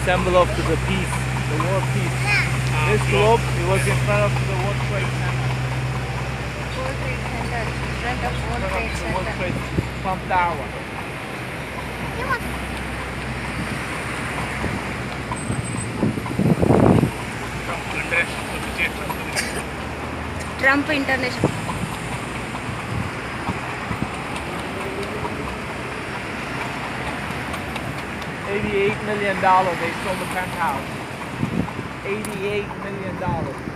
symbol of the peace, the world peace. This globe, it was in front of the World Trade Center. World Trade Center. In front of World Trade The World Center. Trade Trump Tower. Trump International. $88 million. They sold the penthouse. $88 million.